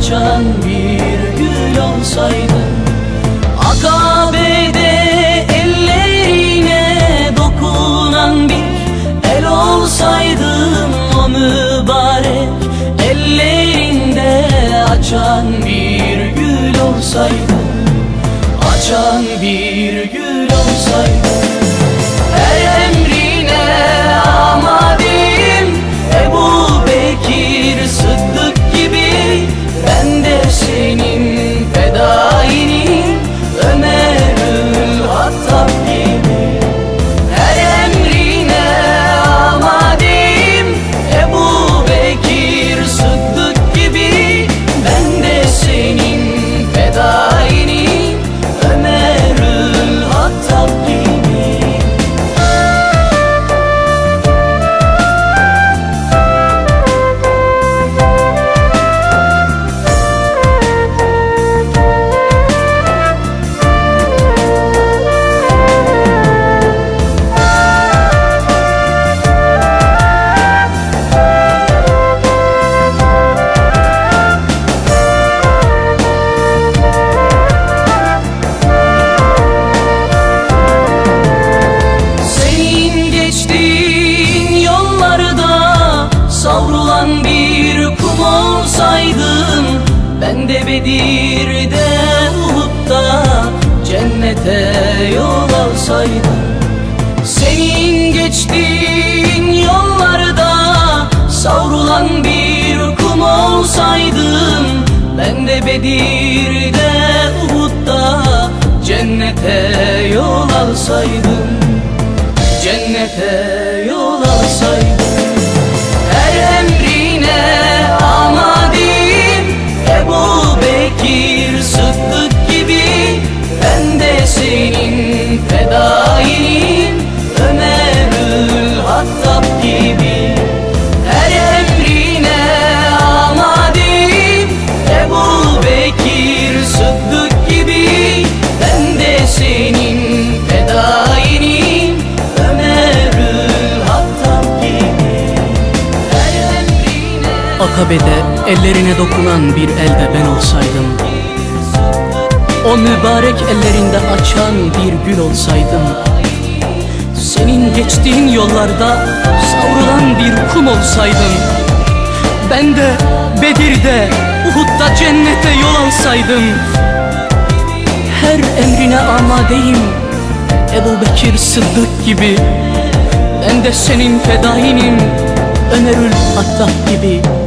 açan bir gül olsaydın, Akabe'de ellerine dokunan bir el olsaydın, o mübarek ellerinde açan bir gül olsaydın, açan bir gül olsaydın. Her emrine amadeyim, Ebu Bekir Sıddık gibi. Ben de senin fedainim, Ömerül Hattab gibi. Her emrine amadeyim, Ebu Bekir Sıddık gibi. Ben de senin fedainim, Ömerül Hattab gibi. Savrulan bir kum olsaydım, ben de Bedir'de, Uhud'da cennete yol alsaydım. Senin geçtiğin yollarda savrulan bir kum olsaydım, ben de Bedir'de, Uhud'da cennete yol alsaydım, cennete yol alsaydım. Ebu Bekir Sıddık gibi. Ben de senin fedainim, Ömerül Hattab gibi. Her emrine amadeyim, Ebu Bekir Sıddık gibi. Ben de senin fedainim, Ömerül Hattab gibi. Her emrine Akabe'de ellerine dokunan bir elde ben olsaydım, o mübarek ellerinde açan bir gül olsaydım. Senin geçtiğin yollarda savrulan bir kum olsaydım, ben de Bedir'de, Uhud'da cennete yol alsaydım. Her emrine amadeyim, Ebu Bekir Sıddık gibi. Ben de senin fedainim, Ömerül Hattab gibi.